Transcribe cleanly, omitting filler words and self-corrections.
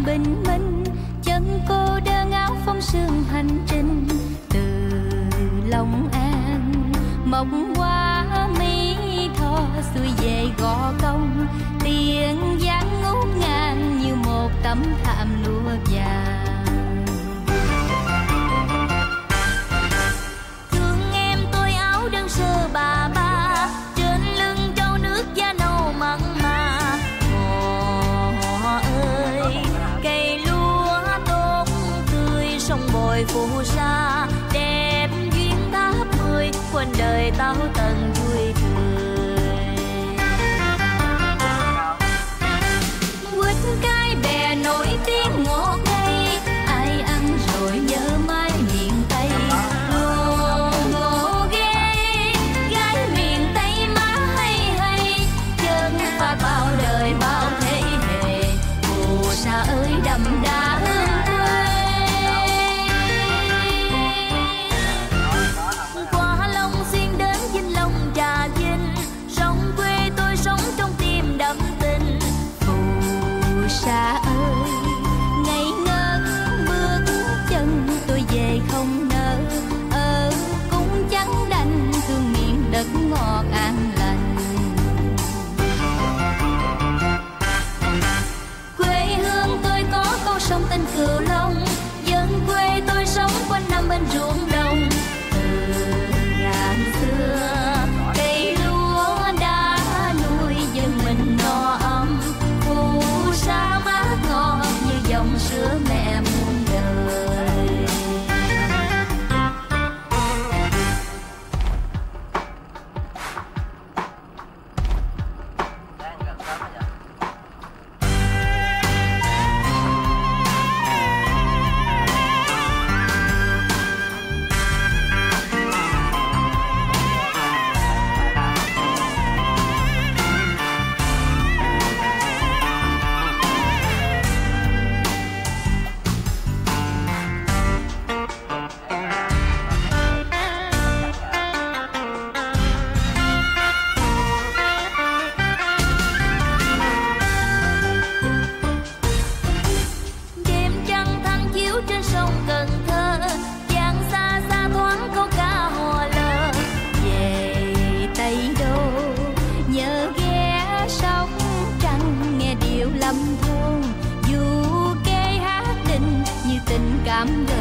bình minh, chân cô đơn áo phong sương hành trình từ Long An mọc qua Mỹ Tho xuôi về Gò Công. Tiền Giang ngút ngàn như một tấm thảm lụa vàng. Thương em tôi áo đơn sơ bà ba, trên lưng trâu nước da nâu mặn mà. Họ ơi cây lúa tốt tươi, sông bồi phù sa đẹp duyên tháp 10, quên đời tao tận vui cười. Quýt cái bè nổi tiếng ngọt ngây, ai ăn rồi nhớ mãi miền Tây. Ngộ ghê gái miền Tây má hay hay, chân pha bao đời bao thế hệ. Phù sa ơi đậm đà hương quê. Qua Long Xuyên đến Vĩnh Long Trà Vinh, sông quê tôi sống trong tim đậm tình. Phù sa ơi ngây ngất bước chân tôi về không nỡ, ở cũng chẳng đành thương miền đất ngọt an lành. Quê hương tôi có con sông tên Cửu Long, dân quê tôi sống quanh năm bên ruộng đồng. Từ ngàn xưa cây lúa đã nuôi dân mình no ấm, phù sa mát ngọt như dòng sữa mẹ muôn đời. Đêm trăng thăng chiếu trên sông Cần Thơ, giang xa xa thoáng câu ca hò lờ. Về Tây Đô nhớ ghé Sóc Trăng, nghe điệu lâm thôn dù kê hát đình như tình cảm